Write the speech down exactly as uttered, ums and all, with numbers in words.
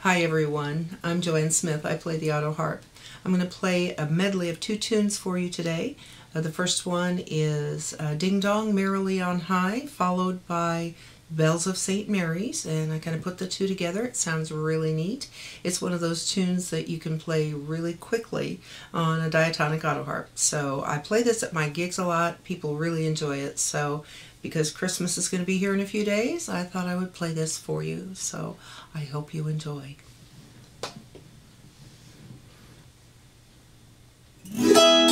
Hi everyone, I'm Joanne Smith. I play the auto harp. I'm going to play a medley of two tunes for you today. Uh, the first one is uh, Ding Dong Merrily on High, followed by Bells of Saint Mary's, and I kind of put the two together. It sounds really neat. It's one of those tunes that you can play really quickly on a diatonic auto harp. So I play this at my gigs a lot. People really enjoy it. So because Christmas is going to be here in a few days, I thought I would play this for you. So I hope you enjoy.